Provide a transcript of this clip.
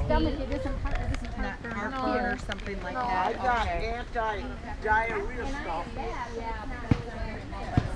stomach, it doesn't hurt heartburn or something like I that. got Okay. anti-diarrhea stuff. Yeah.